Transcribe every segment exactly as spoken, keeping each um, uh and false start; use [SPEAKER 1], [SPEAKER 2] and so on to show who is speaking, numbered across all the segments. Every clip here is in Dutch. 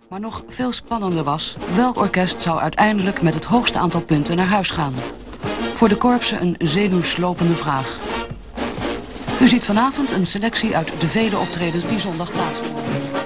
[SPEAKER 1] Maar nog veel spannender was welk orkest zou uiteindelijk met het hoogste aantal punten naar huis gaan. Voor de korpsen een zenuwslopende vraag. U ziet vanavond een selectie uit de vele optredens die zondag plaatsvonden.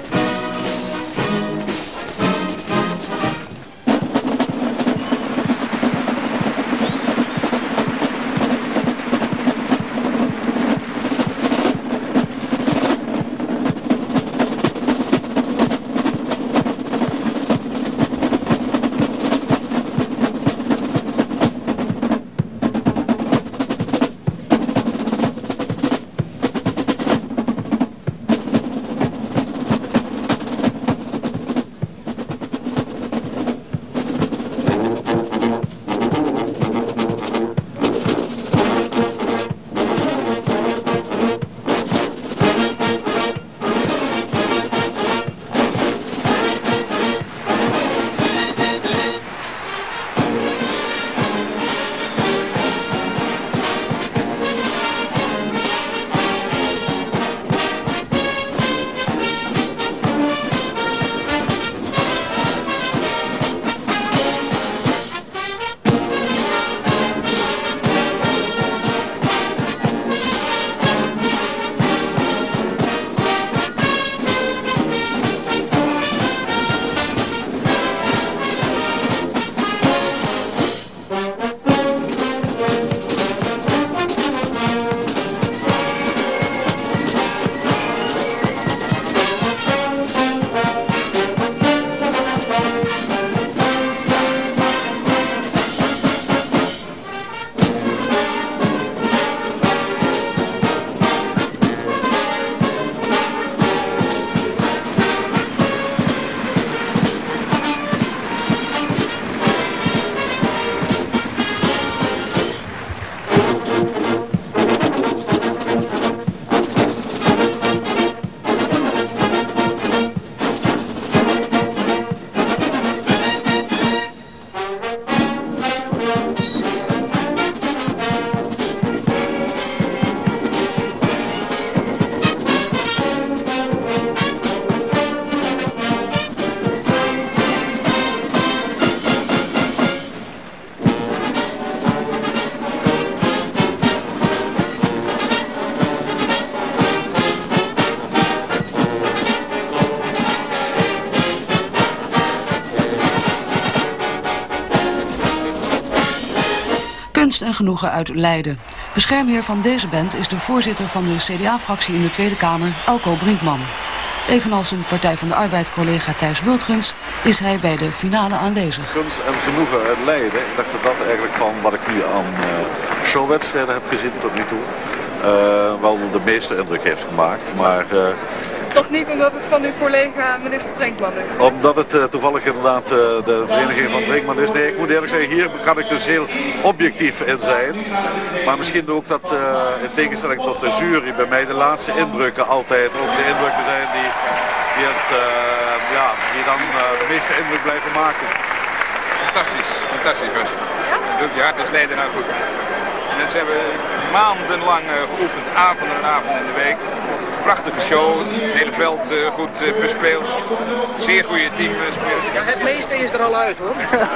[SPEAKER 1] Kunst en genoegen uit Leiden. Beschermheer van deze band is de voorzitter van de C D A-fractie in de Tweede Kamer, Elko Brinkman. Evenals zijn Partij van de Arbeid-collega Thijs Wultgens is hij bij de finale aanwezig.
[SPEAKER 2] Kunst en genoegen uit Leiden. Ik dacht dat dat eigenlijk van wat ik nu aan uh, showwedstrijden heb gezien tot nu toe uh, wel de meeste indruk heeft gemaakt. Maar uh,
[SPEAKER 3] toch niet omdat het van uw collega minister Brinkman is?
[SPEAKER 2] Omdat het uh, toevallig inderdaad uh, de vereniging van Brinkman is. Nee, ik moet eerlijk zeggen, hier kan ik dus heel objectief in zijn. Maar misschien ook dat uh, in tegenstelling tot de jury bij mij de laatste indrukken altijd ook de indrukken zijn die, die, het, uh, ja, die dan uh, de meeste indruk blijven maken.
[SPEAKER 4] Fantastisch, fantastisch was het. Ja? Ja, het is Leiden nou goed. Mensen hebben maandenlang uh, geoefend, avonden en avonden in de week. Prachtige show, het hele veld uh, goed uh, bespeeld. Zeer goede team uh, spelen.
[SPEAKER 5] Ja, het meeste is er al uit hoor.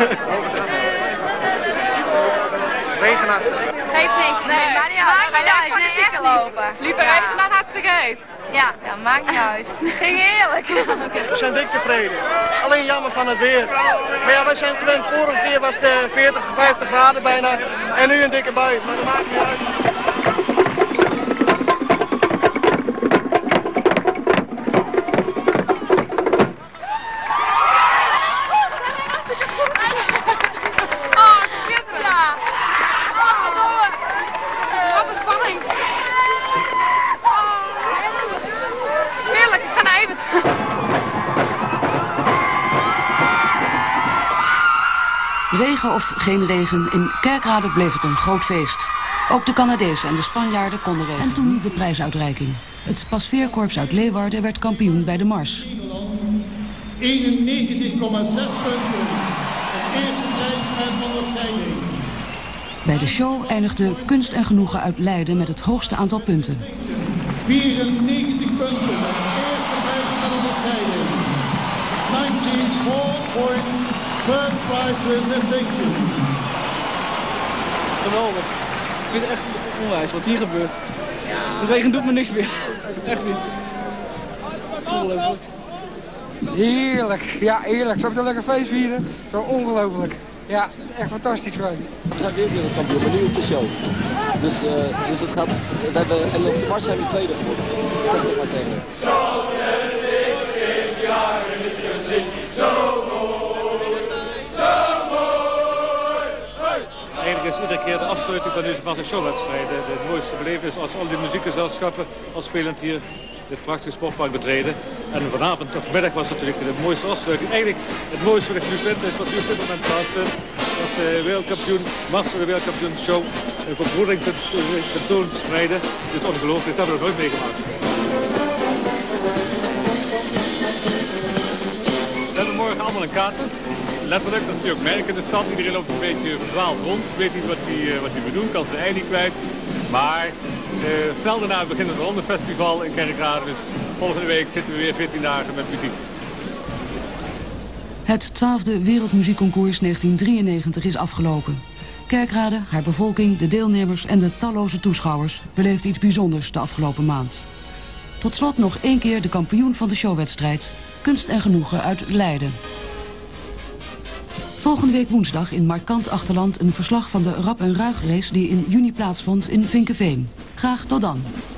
[SPEAKER 5] Regenachtig.
[SPEAKER 6] Geeft niks. Nee, maar niet uit. Wij laten van de tikken lopen.
[SPEAKER 3] Liever
[SPEAKER 6] ja.
[SPEAKER 3] even dan hartstikke heet.
[SPEAKER 6] Ja, ja, maakt niet uit. Ging heerlijk.
[SPEAKER 5] We zijn dik tevreden. Alleen jammer van het weer. Maar ja, wij zijn gewend. Vorige keer was het veertig, vijftig graden bijna. En nu een dikke bui. Maar dat maakt niet uit.
[SPEAKER 1] Regen of geen regen, in Kerkrade bleef het een groot feest. Ook de Canadezen en de Spanjaarden konden regelen. En toen niet de prijsuitreiking. Het Pasveerkorps uit Leeuwarden werd kampioen bij de Mars.
[SPEAKER 7] eenennegentig komma zes punten. De eerste prijs uit Van der Zijde.
[SPEAKER 1] Bij de show eindigde Kunst en Genoegen uit Leiden met het hoogste aantal punten.
[SPEAKER 7] vierennegentig punten. De eerste prijs van der Zijde. negentien prize with distinction.
[SPEAKER 8] Geweldig. Ik vind het echt onwijs wat hier gebeurt. De regen doet me niks meer. Echt niet. Ongelooflijk.
[SPEAKER 9] Heerlijk, ja heerlijk. Zo meteen lekker feest vieren. Zo ongelooflijk. Ja, echt fantastisch gewoon.
[SPEAKER 10] We zijn weer wereldkampioen, maar nu op de show. Dus, uh, dus het gaat, we hebben, en op de mars zijn we tweede geworden. Zeg het maar tegen. Zo ik jaren niet gezien, zo mooi, zo mooi.
[SPEAKER 11] Eigenlijk is iedere keer de afsluiting van deze van de showwedstrijden de mooiste belevenis als al die muziekgezelschappen al spelend hier dit prachtige sportpark betreden. En vanavond of vanmiddag was natuurlijk de mooiste afsluiting. Eigenlijk het mooiste wat ik nu vind is wat nu op dit moment plaatsvindt. Dat de wereldkampioen, Mars de wereldkampioen show een verbroedering tentoon spreiden. Dit is ongelooflijk, dat hebben we nog nooit meegemaakt. We hebben morgen allemaal een kaarten. Letterlijk, dat zie je ook merken in de stad. Iedereen loopt een beetje verdwaald rond. Weet niet wat hij, wat hij moet doen, kan zijn ei niet kwijt. Maar uh, snel daarna begint het Ronde-festival in Kerkrade. Dus volgende week zitten we weer veertien dagen met muziek.
[SPEAKER 1] Het twaalfde Wereldmuziekconcours negentien drieënnegentig is afgelopen. Kerkrade, haar bevolking, de deelnemers en de talloze toeschouwers beleefden iets bijzonders de afgelopen maand. Tot slot nog één keer de kampioen van de showwedstrijd. Kunst en genoegen uit Leiden. Volgende week woensdag in Markant Achterland een verslag van de Rap en Ruig race die in juni plaatsvond in Vinkeveen. Graag tot dan.